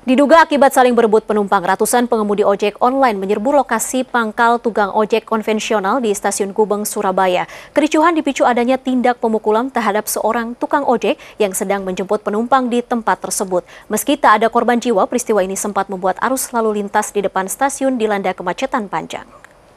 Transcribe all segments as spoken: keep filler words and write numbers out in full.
Diduga akibat saling berebut penumpang, ratusan pengemudi ojek online menyerbu lokasi pangkal tukang ojek konvensional di Stasiun Gubeng, Surabaya. Kericuhan dipicu adanya tindak pemukulan terhadap seorang tukang ojek yang sedang menjemput penumpang di tempat tersebut. Meski tak ada korban jiwa, peristiwa ini sempat membuat arus lalu lintas di depan stasiun dilanda kemacetan panjang.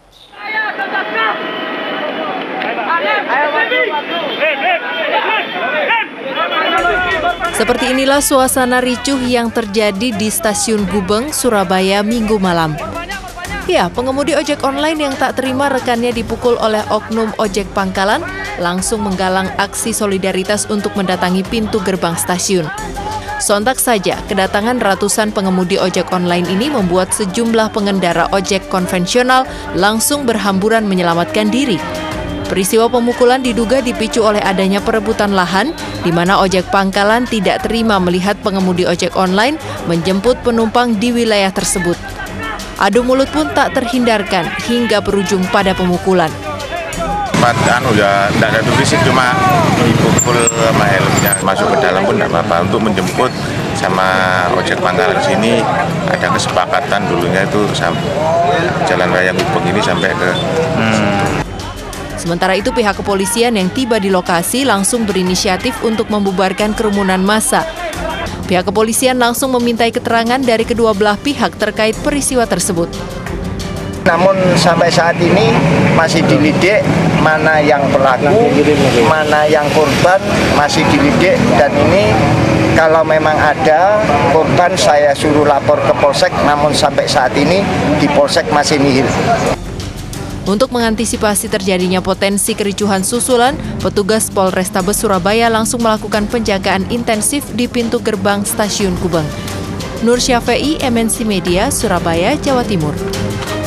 Seperti inilah suasana ricuh yang terjadi di Stasiun Gubeng, Surabaya Minggu malam. Ya, pengemudi ojek online yang tak terima rekannya dipukul oleh oknum ojek pangkalan langsung menggalang aksi solidaritas untuk mendatangi pintu gerbang stasiun. Sontak saja, kedatangan ratusan pengemudi ojek online ini membuat sejumlah pengendara ojek konvensional langsung berhamburan menyelamatkan diri. Peristiwa pemukulan diduga dipicu oleh adanya perebutan lahan, di mana ojek pangkalan tidak terima melihat pengemudi ojek online menjemput penumpang di wilayah tersebut. Adu mulut pun tak terhindarkan hingga berujung pada pemukulan. Anu ya, tidak ada fisik, cuma dipukul sama helmnya. Masuk ke dalam pun tidak apa-apa. Untuk menjemput sama ojek pangkalan sini ada kesepakatan dulunya itu jalan raya Gubeng ini sampai ke... Hmm. Sementara itu pihak kepolisian yang tiba di lokasi langsung berinisiatif untuk membubarkan kerumunan massa. Pihak kepolisian langsung memintai keterangan dari kedua belah pihak terkait peristiwa tersebut. Namun sampai saat ini masih dilidik mana yang pelaku, mana yang korban masih dilidik, dan ini kalau memang ada korban saya suruh lapor ke Polsek, namun sampai saat ini di Polsek masih nihil. Untuk mengantisipasi terjadinya potensi kericuhan susulan, petugas Polrestabes Surabaya langsung melakukan penjagaan intensif di pintu gerbang Stasiun Gubeng. Nur Syafei, M N C Media, Surabaya, Jawa Timur.